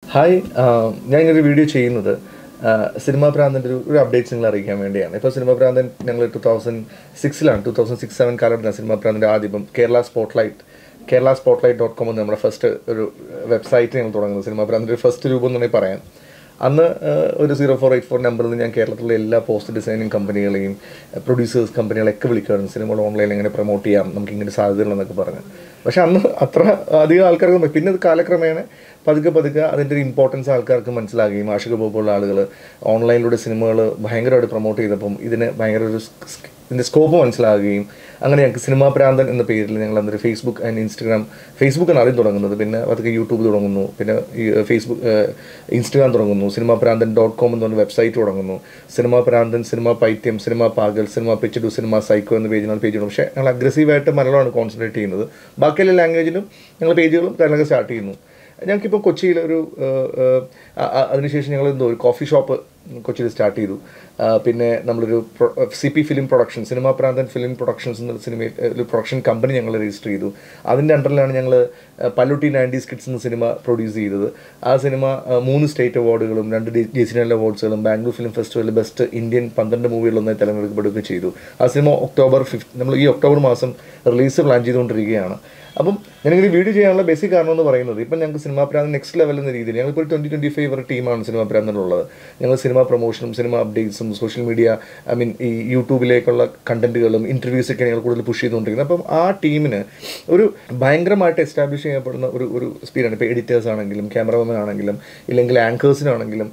Hi ഞാൻ ഇങ്ങനൊരു video ചെയ്യുന്നത് സിനിമാ പ്രാന്തൻ്റെ ഒരു അപ്ഡേറ്റ്സ് നിങ്ങൾ അറിയിക്കാൻ വേണ്ടിയാണ്. ഇപ്പോൾ സിനിമാ പ്രാന്തൻ ഞങ്ങൾ 2006 കാലഘട്ടത്തിലാണ് സിനിമാ പ്രാന്തൻ്റെ ആദ്യം കേരള സ്പോട്ട്ലൈറ്റ്.com എന്ന് നമ്മുടെ ഫസ്റ്റ് ഒരു വെബ്സൈറ്റ് ഞങ്ങൾ തുടങ്ങുന്നത്. സിനിമാ പ്രാന്തൻ്റെ ഒരു ഫസ്റ്റ് രൂപം എന്ന് വേണമെങ്കിൽ പറയാം. അന്ന് ഒരു 0484 നമ്പറിൽ നിന്ന് ഞാൻ കേരളത്തിലുള്ള എല്ലാ പോസ്റ്റ് ഡിസൈനിങ് കമ്പനികളെയും പ്രൊഡ്യൂസേഴ്സ് കമ്പനികളെയൊക്കെ വിളിക്കുമായിരുന്നു. സിനിമകൾ ഓൺലൈനിൽ എങ്ങനെ പ്രൊമോട്ട് ചെയ്യാം, നമുക്ക് ഇങ്ങനെ സാധ്യതകളെന്നൊക്കെ പറഞ്ഞ്. പക്ഷേ അന്ന് അത്ര അധികം ആൾക്കാർക്ക് പിന്നെ അത് കാലക്രമേണ പതുക്കെ അതിൻ്റെ ഒരു ഇമ്പോർട്ടൻസ് ആൾക്കാർക്ക് മനസ്സിലാകുകയും ആഷിഖ് പോലുള്ള ആളുകൾ ഓൺലൈനിലൂടെ സിനിമകൾ ഭയങ്കരമായിട്ട് പ്രൊമോട്ട് ചെയ്തപ്പം ഭയങ്കര ഇതിൻ്റെ സ്കോപ്പ് മനസ്സിലാകുകയും അങ്ങനെ ഞങ്ങൾക്ക് സിനിമാ പ്രാന്തൻ എന്ന പേരിൽ ഞങ്ങൾ അന്നൊരു ഫേസ്ബുക്ക് ആൻഡ് ഇൻസ്റ്റഗ്രാം, ഫേസ്ബുക്കാണ് ആദ്യം തുടങ്ങുന്നത്, പിന്നെ അതൊക്കെ യൂട്യൂബ് തുടങ്ങുന്നു, പിന്നെ ഇൻസ്റ്റഗ്രാം തുടങ്ങുന്നു, സിനിമാ പ്രാന്തൻ .com എന്ന് പറഞ്ഞ വെബ്സൈറ്റ് തുടങ്ങുന്നു, cinema Pranthan, cinema Paithyam, cinema Pagal, cinema Pichchadu, cinema psycho എന്ന പേജിനാണ് പേജ് തുടങ്ങും. പക്ഷേ ഞങ്ങൾ അഗ്രസീവായിട്ട് മലയാളമാണ് കോൺസെൻട്രേറ്റ് ചെയ്യുന്നത്. ബാക്കിയെല്ലാ ലാംഗ്വേജിലും ഞങ്ങൾ പേജുകളും കാര്യങ്ങളൊക്കെ സ്റ്റാർട്ട് ചെയ്യുന്നു. ഞങ്ങൾക്കിപ്പോൾ കൊച്ചിയിലൊരു അതിനുശേഷം ഞങ്ങൾ ഒരു കോഫി ഷോപ്പ് കൊച്ചിയിൽ സ്റ്റാർട്ട് ചെയ്തു. പിന്നെ നമ്മളൊരു CP film production, cinema Pranthan film productions എന്ന സിനിമയിൽ ഒരു പ്രൊഡക്ഷൻ കമ്പനി ഞങ്ങൾ രജിസ്റ്റർ ചെയ്തു. അതിൻ്റെ അണ്ടറിലാണ് ഞങ്ങൾ പല്ലുട്ടി 90s കിഡ്സ് എന്ന സിനിമ പ്രൊഡ്യൂസ് ചെയ്തത്. ആ സിനിമ 3 സ്റ്റേറ്റ് അവാർഡുകളും 2 ജെസിനൽ അവാർഡ്സുകളും ബാംഗ്ലൂർ ഫിലിം ഫെസ്റ്റിവലിൽ ബെസ്റ്റ് ഇന്ത്യൻ 12 മൂവികളൊന്നായി തിരഞ്ഞെടുക്കപ്പെടുകയും ചെയ്തു. ആ സിനിമ October 5 നമ്മൾ ഈ ഒക്ടോബർ മാസം റിലീസ് പ്ലാൻ ചെയ്തുകൊണ്ടിരിക്കുകയാണ്. അപ്പം ഞാനിങ്ങനെ വീഡിയോ ചെയ്യാനുള്ള ബേസിക് കാരണം എന്ന് പറയുന്നത്, ഇപ്പം ഞങ്ങൾക്ക് സിനിമാ പ്രാന്തൻ നെക്സ്റ്റ് ലെവൽ എന്ന രീതിയിൽ ഞങ്ങളിപ്പോൾ ഒരു 2025 ഒരു ടീമാണ് സിനിമാ പ്രാന്തനുള്ളത്. ഞങ്ങൾ സിനിമ പ്രൊമോഷനും സിനിമ അപ്ഡേറ്റ്സും സോഷ്യൽ മീഡിയ ഈ യൂട്യൂബിലേക്കുള്ള കണ്ടന്റുകളും ഇൻ്റർവ്യൂസൊക്കെ ഞങ്ങൾ കൂടുതൽ പുഷ് ചെയ്തുകൊണ്ടിരിക്കുന്നത്. അപ്പം ആ ടീമിന് ഒരു ഭയങ്കരമായിട്ട് എസ്റ്റാബ്ലിഷ് ചെയ്യപ്പെടുന്ന ഒരു സ്പീഡാണ്. ഇപ്പോൾ എഡിറ്റേഴ്സ് ആണെങ്കിലും ക്യാമറമാൻ ആണെങ്കിലും ഇല്ലെങ്കിൽ ആങ്കേഴ്സിനാണെങ്കിലും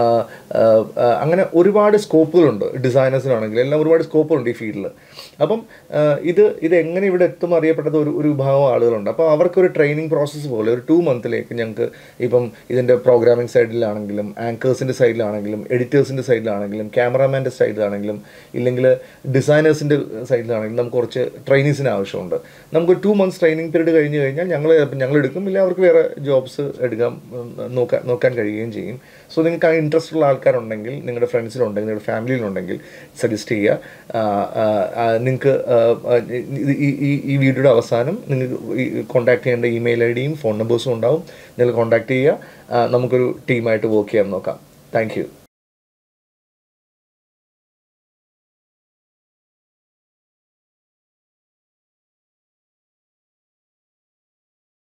അങ്ങനെ ഒരുപാട് സ്കോപ്പുകളുണ്ട്. ഡിസൈനേഴ്സിനാണെങ്കിലും എല്ലാം ഒരുപാട് സ്കോപ്പുകളുണ്ട് ഈ ഫീൽഡിൽ. അപ്പം ഇത് എങ്ങനെ ഇവിടെ എത്തും അറിയപ്പെട്ടത് ഒരു വിഭാഗം ആളുകളുണ്ട്. അപ്പോൾ അവർക്കൊരു ട്രെയിനിങ് പ്രോസസ്സ് പോലെ ഒരു 2 മന്തിലേക്ക് ഞങ്ങൾക്ക് ഇപ്പം ഇതിൻ്റെ പ്രോഗ്രാമിംഗ് സൈഡിലാണെങ്കിലും ആങ്കേഴ്സിൻ്റെ സൈഡിലാണെങ്കിലും എഡിറ്റേഴ്സിൻ്റെ സൈഡിലാണെങ്കിലും ക്യാമറാമാൻ്റെ സൈഡിലാണെങ്കിലും ഇല്ലെങ്കിൽ ഡിസൈനേഴ്സിൻ്റെ സൈഡിലാണെങ്കിലും നമുക്ക് കുറച്ച് ട്രെയിനീസിന് ആവശ്യമുണ്ട്. നമുക്ക് 2 മന്ത്സ് ട്രെയിനിങ് പീരീഡ് കഴിഞ്ഞ് കഴിഞ്ഞാൽ ഞങ്ങൾ എടുക്കും, ഇല്ല അവർക്ക് വേറെ ജോബ്സ് നോക്കാൻ കഴിയുകയും ചെയ്യും. സോ നിങ്ങൾക്ക് ആ ഇൻട്രസ്റ്റ് ഉള്ള ആൾക്കാരുണ്ടെങ്കിൽ, നിങ്ങളുടെ ഫ്രണ്ട്സിലുണ്ടെങ്കിൽ, നിങ്ങളുടെ ഫാമിലിയിലുണ്ടെങ്കിൽ സജസ്റ്റ് ചെയ്യുക. നിങ്ങൾക്ക് ഈ വീഡിയോയുടെ അവസാനം നിങ്ങൾക്ക് കോൺടാക്ട് ചെയ്യേണ്ട ഇമെയിൽ ID യും ഫോൺ നമ്പേഴ്സും ഉണ്ടാവും. നിങ്ങൾ കോൺടാക്ട് ചെയ്യുക. നമുക്കൊരു ടീമായിട്ട് വർക്ക് ചെയ്യാൻ നോക്കാം. Thank U.